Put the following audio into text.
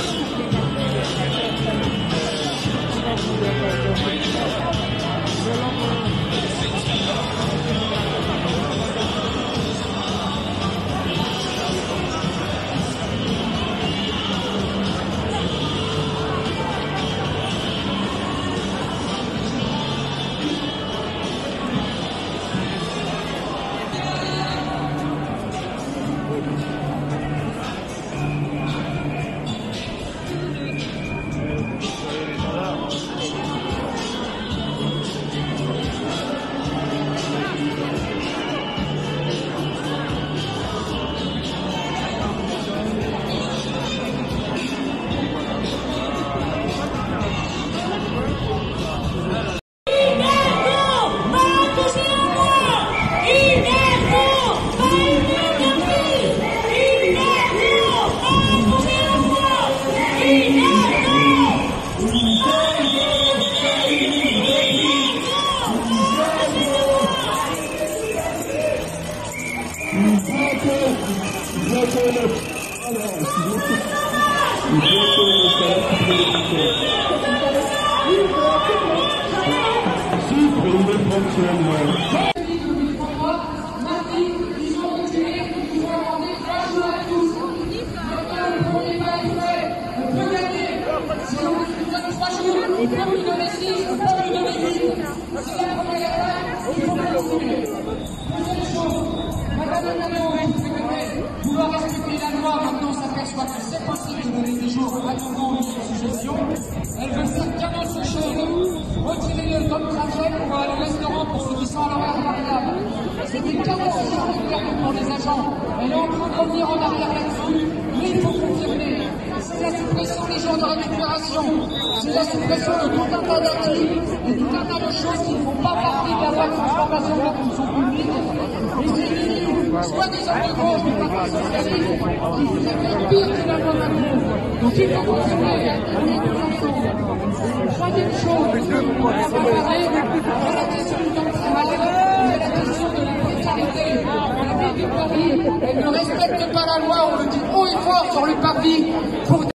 Vouloir respecter la loi, maintenant s'aperçoit que c'est possible de donner des jours à nouveau une suggestion. Elle veut faire 40 choses. Retirez-le comme trajet pour aller au restaurant pour ceux qui sont à l'horaire variable. C'était 40 jours de permis pour les agents. Elle est en train de revenir en arrière là-dessus. Mais il faut confirmer. C'est la suppression des jours de récupération. C'est la suppression de tout un tas d'actifs et tout un tas de choses qui ne font pas partie de la loi de transformation de la fonction publique. Et c'est soit des hommes de gauche du Parti socialiste qui voudraient faire pire que la loi Macron. Donc il faut continuer à tenir ensemble. Troisième chose, on va parler de la question du temps de travail, de la question de la précarité. La ville de Paris, elle ne respecte pas la loi, on le dit haut et fort sur le parvis pour